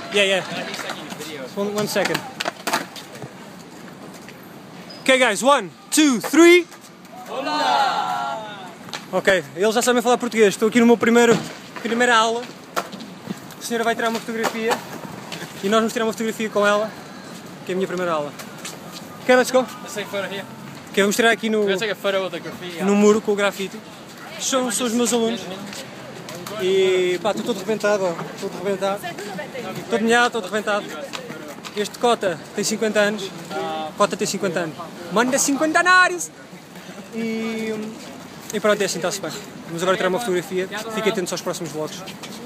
Yeah. One second. Okay guys, 1, 2, 3. Olá! Ok, eles já sabem falar português. Estou aqui no meu primeira aula. A senhora vai tirar uma fotografia e nós vamos tirar uma fotografia com ela, que é a minha primeira aula. Ok, let's go. Let's take a photo here. Ok, vamos tirar aqui no muro com o grafite. São os meus alunos. E pá, estou todo arrebentado, ó. Todo arrebentado. Todo molhado, todo arrebentado. Este Cota tem 50 anos. Cota tem 50 anos. Manda 50 anários! E pronto, é assim, está-se bem. Vamos agora tirar uma fotografia. Fiquem atentos aos próximos vlogs.